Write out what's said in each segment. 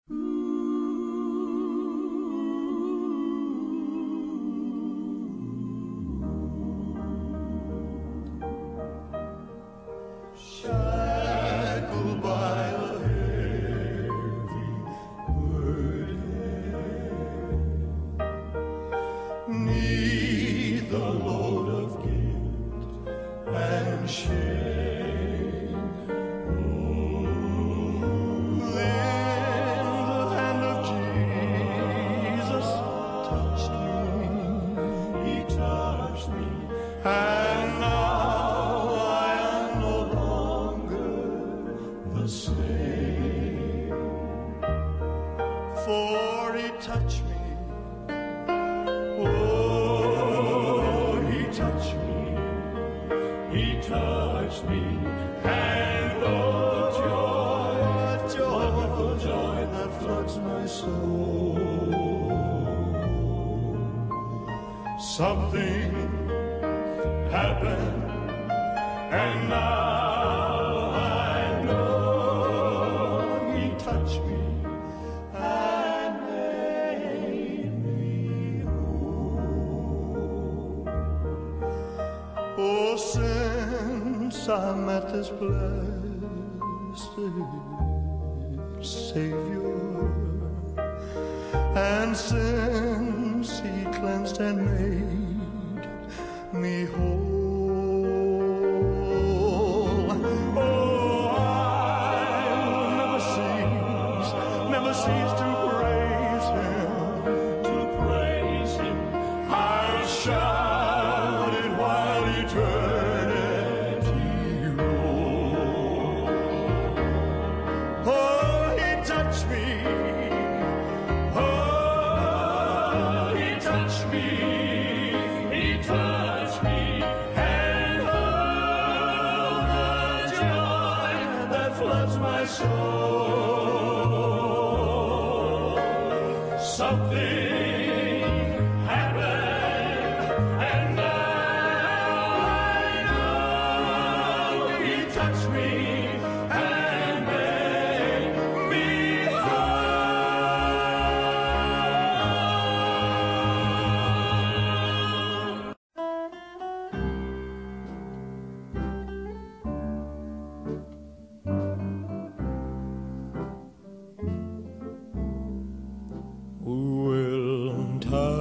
Shackled by a heavy burden, 'neath the load of guilt and shame. Then the hand of Jesus touched me. He touched me, and now I am no longer the same. For He touched me. Oh, He touched me. He touched me, and the wonderful joy that floods my soul. Something happened, and now I know He touched me and made me whole. Oh, since I'm at this blessed Savior, and since He cleansed and made me whole, oh, I'll never cease to praise Him, I'll shout it while eternity rolls. Oh, He touched me. Oh, He touched me. He touched me, and oh, the joy that floods my soul. Something happened, and now I know He touched me and made me Well, I'm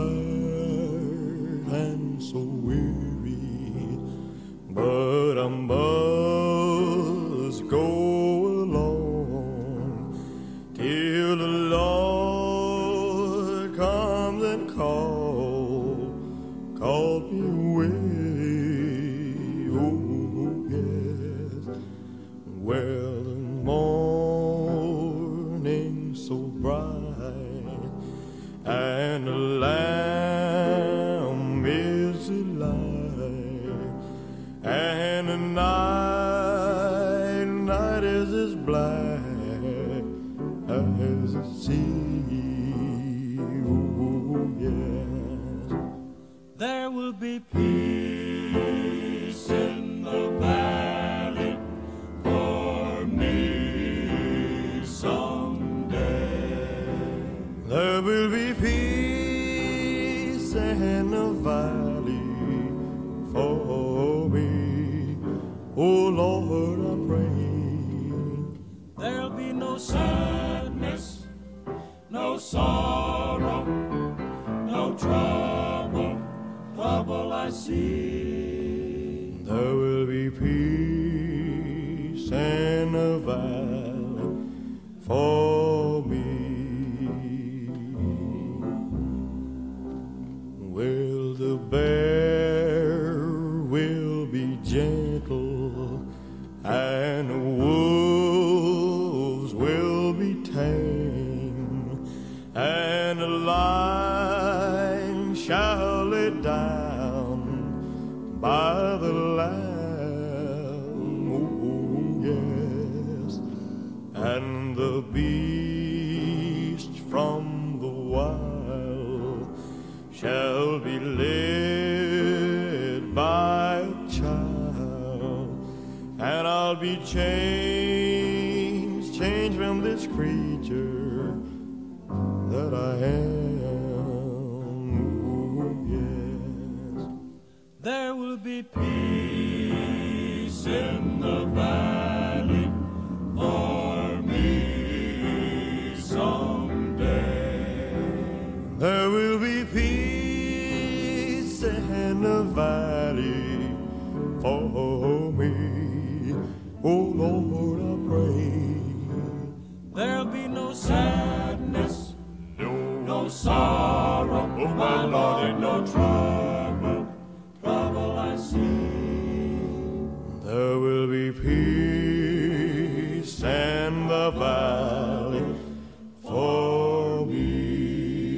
tired and so weary, but I must go along till the Lord comes and call me away. Oh, yes. Well, the morning's so bright, and the Lamb is the light, and the night is as black as the sea. Oh, yes. There will be peace in the valley for me someday. There will be peace in the valley for me. Oh, Lord, I pray. There'll be no sadness, no sorrow, no trouble I see. There will be peace in the valley for me. Well, the bear will be gentle, and the wolves will be tame, and the lion shall lay down by the Lamb. Oh, yes. And the beast from the wild shall be led by a child, and I'll be changed from this creature that I am. Ooh, yes. There will be peace in the valley for me someday. There will be peace in the valley for me. Oh Lord, I pray. There'll be no sadness, no sorrow, oh my Lord, no trouble I see. There will be peace in the valley for me,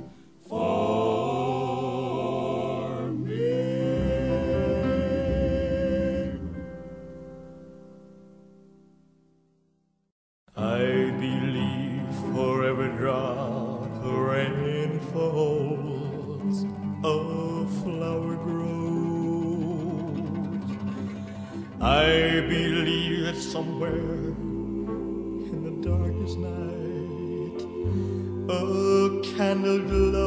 for me. I believe for every drop the rain falls, a flower grows. I believe that somewhere in the darkest night a candle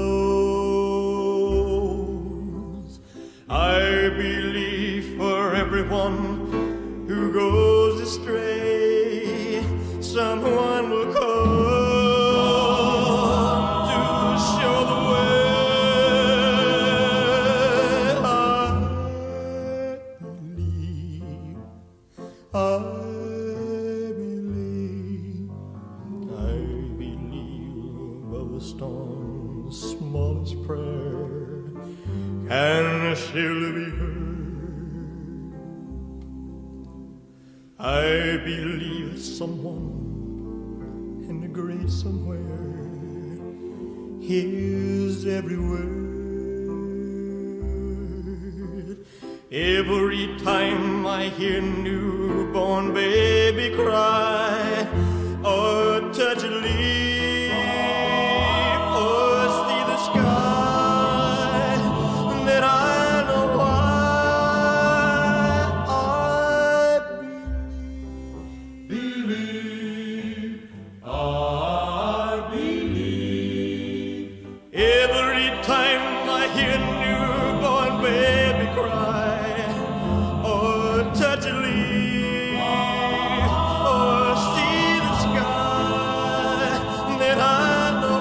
glows. I believe for everyone who goes astray, someone will come to show the way. I believe of the storm's smallest prayer can surely be heard. I believe that someone in the grave somewhere hears every word. Every time I hear newborn baby cry, or touch a leaf, or see the sky, then I know why I believe. Every time I hear newborn baby cry, or touch a leaf, or see the sky, then I know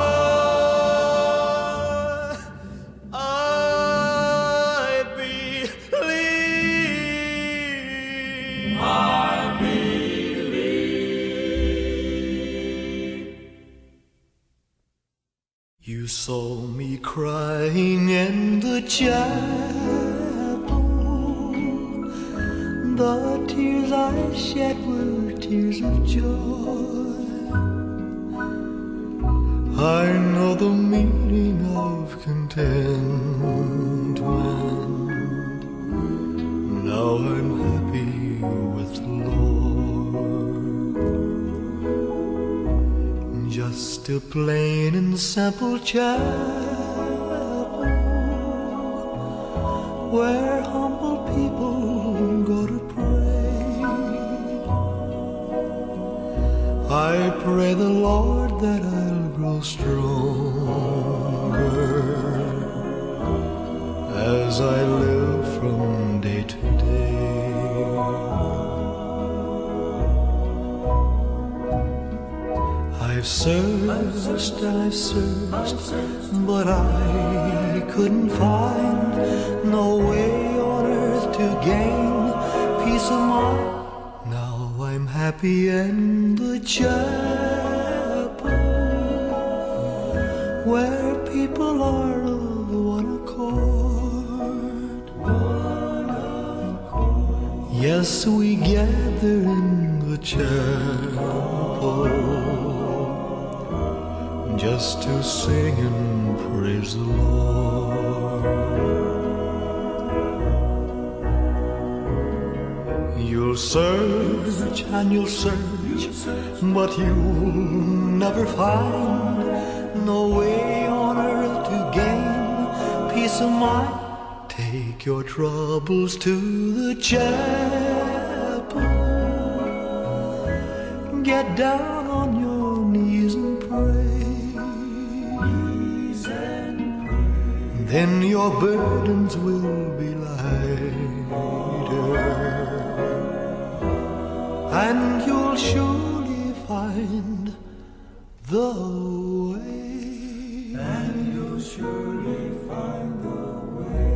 why I believe. You saw me crying in the chapel. The tears I shed were tears of joy. I know the meaning of contentment. Now I'm happy with the Lord. Just a plain and simple chapel where humble people go to pray. I pray the Lord that I'll grow stronger as I live from day to day. I've searched and I've searched, but I couldn't find no way on earth to gain peace of mind. Now I'm happy in the chapel where people are of one accord. Yes, we gather in the chapel just to sing and praise the Lord. You'll search and you'll search, but you'll never find no way on earth to gain peace of mind. Take your troubles to the chapel. Get down on your knees and pray. then your burdens will be lighter, and you'll surely find the way. And you'll surely find the way.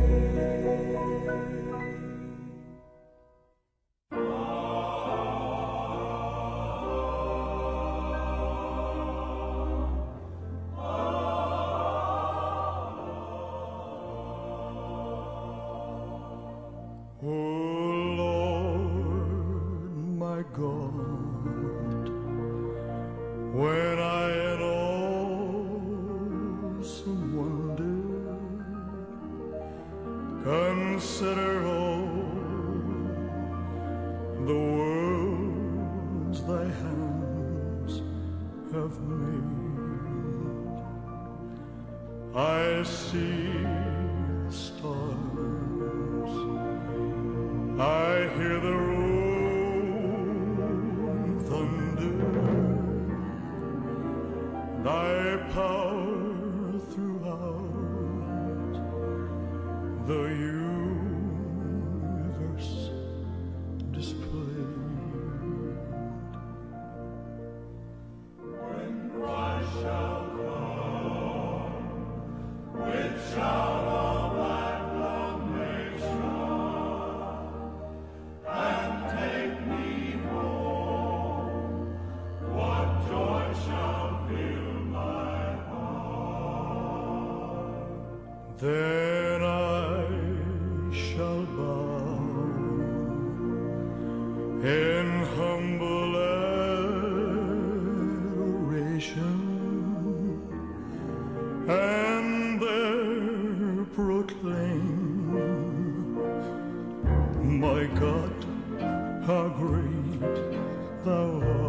Oh Lord, my God, when I in awesome wonder consider all the worlds thy hands have made, I see the stars, I hear the rolling thunder, thy power throughout the universe displayed. When Christ shall come with shout of acclamation, and take me home, what joy shall fill my heart? Then I shall bow in humble adoration, and there proclaim, my God, how great thou art.